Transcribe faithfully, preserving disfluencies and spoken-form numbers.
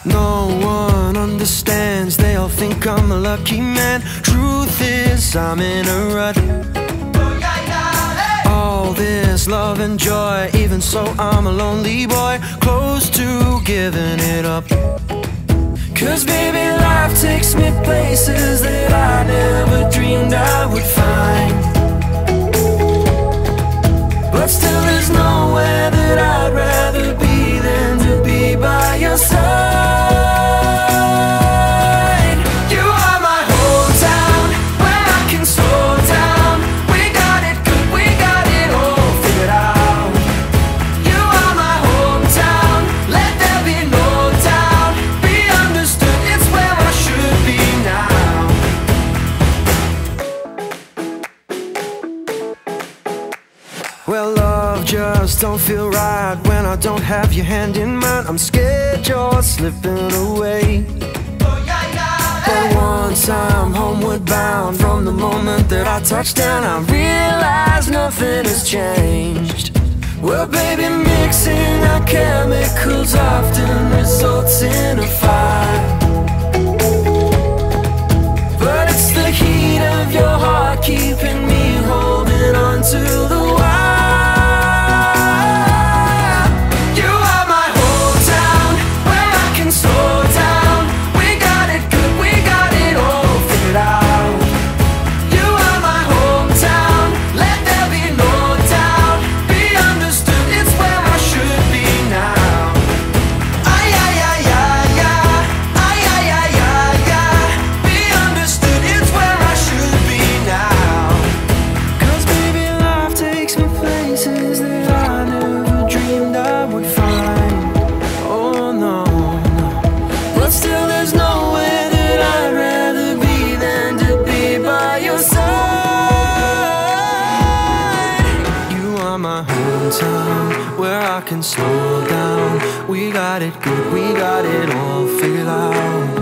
No one understands, they all think I'm a lucky man. Truth is, I'm in a rut. All this love and joy, even so I'm a lonely boy, close to giving it up. Cause baby, life takes me places that I never dreamed I would find. But still there's nowhere that I'd rather be than to be by your side. You are my hometown, where I can slow down. We got it good, we got it all figured out. You are my hometown, let there be no doubt. Be understood, it's where I should be now. Well, love just don't feel right when I don't have your hand in mine. I'm scared you're slipping away. But once I'm homeward bound, from the moment that I touch down, I realize nothing has changed. Well, baby, mixing our chemicals often results in a fire. But it's the heat of your heart keeping me holding on to the wire. My hometown, where I can slow down. We got it good, we got it all figured out.